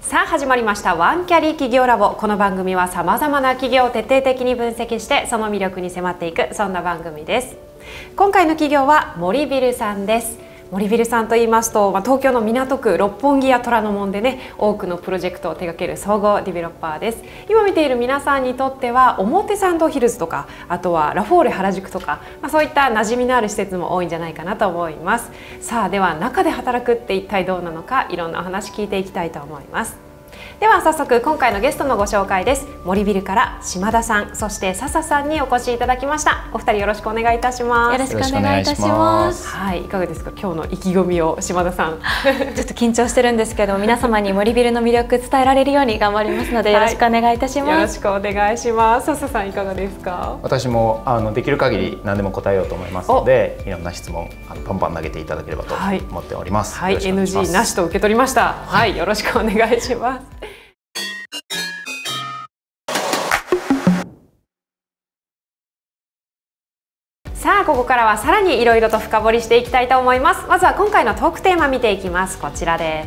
さあ始まりましたワンキャリー企業ラボ。この番組はさまざまな企業を徹底的に分析してその魅力に迫っていく、そんな番組です。今回の企業は森ビルさんです。森ビルさんと言いますと、東京の港区六本木や虎ノ門でね、多くのプロジェクトを手掛ける総合ディベロッパーです。今見ている皆さんにとっては表参道ヒルズとか、あとはラフォーレ原宿とか、そういった馴染みのある施設も多いんじゃないかなと思います。さあでは中で働くって一体どうなのか、いろんなお話聞いていきたいと思います。では早速今回のゲストのご紹介です。森ビルから島田さん、そして笹さんにお越しいただきました。お二人よろしくお願いいたします。 よろしくお願いいたします。 はい、いかがですか、今日の意気込みを島田さん。 ちょっと緊張してるんですけど、皆様に森ビルの魅力伝えられるように頑張りますので、よろしくお願いいたします。 よろしくお願いします。笹さんいかがですか。 私もできる限り何でも答えようと思いますので、いろんな質問パンパン投げていただければと思っております。 はい、NG なしと受け取りました。はい、よろしくお願いします。さあここからはさらにいろいろと深掘りしていきたいと思います。まずは今回のトークテーマ見ていきます。こちらです。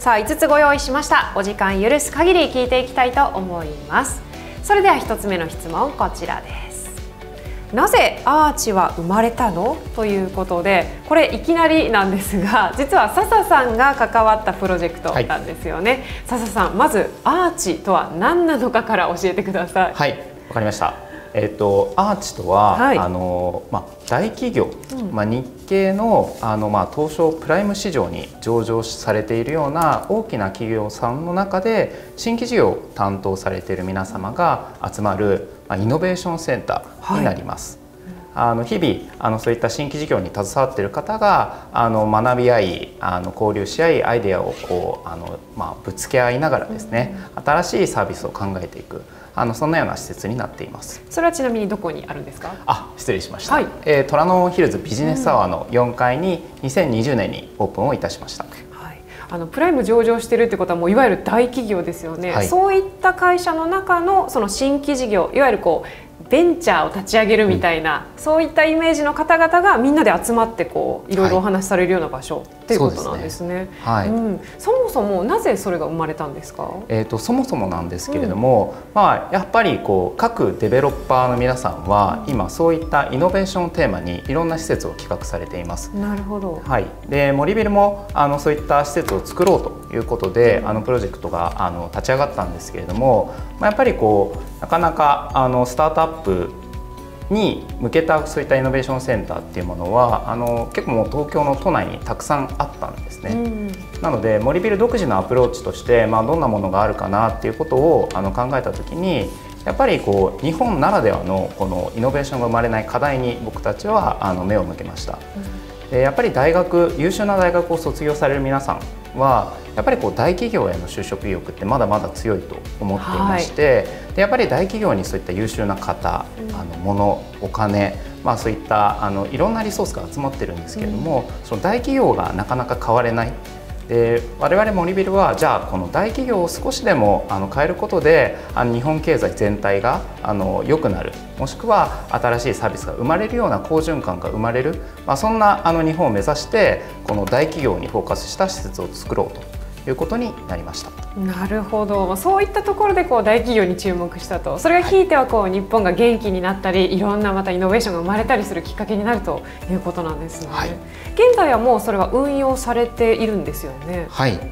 さあ5つご用意しました。お時間許す限り聞いていきたいと思います。それでは1つ目の質問、こちらです。なぜアーチは生まれたのということで、これいきなりなんですが、実は笹さんが関わったプロジェクトなんですよね。笹さん、まずアーチとは何なのかから教えてください。 はい、わかりました。アーチとは、大企業、日系の東証プライム市場に上場されているような大きな企業さんの中で新規事業を担当されている皆様が集まる、イノベーションセンターになります。日々そういった新規事業に携わっている方が学び合い交流し合いアイデアをぶつけ合いながらですね、新しいサービスを考えていくそんなような施設になっています。 それはちなみにどこにあるんですか。 失礼しました。虎ノ門ヒルズビジネスタワーの4階に2020年にオープンをいたしました。 プライム上場してるってことはもういわゆる大企業ですよね。そういった会社の中のその新規事業、いわゆるベンチャーを立ち上げるみたいな、そういったイメージの方々がみんなで集まっていろいろお話しされるような場所っていうことなんですね。そもそもなぜそれが生まれたんですか。 そもそもなんですけれども、やっぱり各デベロッパーの皆さんは今そういったイノベーションをテーマにいろんな施設を企画されています。 なるほど。 で森ビルもそういった施設を作ろうということでプロジェクトが立ち上がったんですけれども、やっぱりなかなかスタートアップに向けたそういったイノベーションセンターっていうものは結構もう東京の都内にたくさんあったんですね。なので森ビル独自のアプローチとして、どんなものがあるかなっていうことを考えた時に、やっぱり日本ならではのこのイノベーションが生まれない課題に僕たちは目を向けました。やっぱり優秀な大学を卒業される皆さんはやっぱり大企業への就職意欲ってまだまだ強いと思っていまして、でやっぱり大企業にそういった優秀な方、物、お金、そういったいろんなリソースが集まってるんですけれども、その大企業がなかなか変われない。で我々森ビルはじゃあこの大企業を少しでも変えることで日本経済全体が良くなる、もしくは新しいサービスが生まれるような好循環が生まれる、そんな日本を目指してこの大企業にフォーカスした施設を作ろうということになりました。 なるほど。そういったところで大企業に注目したと、それがひいては日本が元気になったり、いろんなまたイノベーションが生まれたりするきっかけになるということなんですね。現在はもうそれは運用されているんですよね。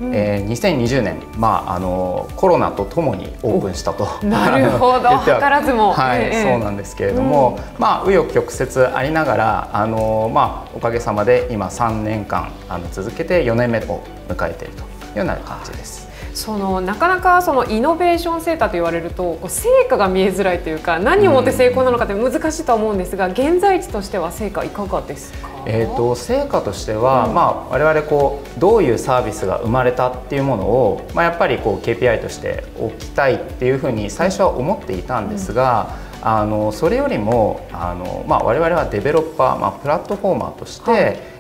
2020年、コロナとともにオープンしたとなるほど図らずも、 そうなんですけれども、紆余曲折ありながらおかげさまで今3年間続けて4年目を迎えているというような感じです。 なかなかイノベーションセンターと言われると成果が見えづらいというか、何をもって成功なのかって難しいとは思うんですが、現在地としては成果いかがですか。 成果としては、我々どういうサービスが生まれたっていうものを、やっぱりKPI として置きたいっていうふうに最初は思っていたんですが、それよりも我々はデベロッパー、プラットフォーマーとして、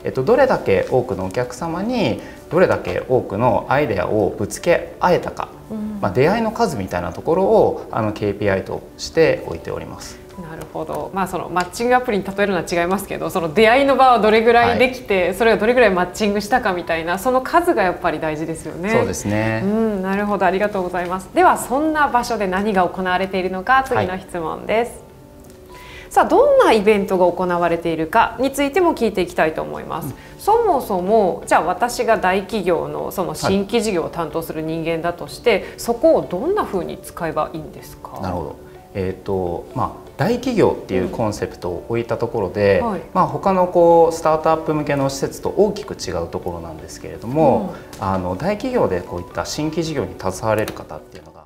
どれだけ多くのお客様にどれだけ多くのアイデアをぶつけ合えたか、出会いの数みたいなところをKPI として置いております。 なるほど、そのマッチングアプリに例えるのは違いますけど、その出会いの場はどれぐらいできて、それがどれぐらいマッチングしたかみたいな、その数がやっぱり大事ですよね。 そうですね。 なるほど、ありがとうございます。ではそんな場所で何が行われているのか、次の質問です。さあ、どんなイベントが行われているかについても聞いていきたいと思います。そもそもじゃあ私が大企業のその新規事業を担当する人間だとして、そこをどんな風に使えばいいんですか？ なるほど。大企業っていうコンセプトを置いたところで、他のスタートアップ向けの施設と大きく違うところなんですけれども、大企業でこういった新規事業に携われる方っていうのが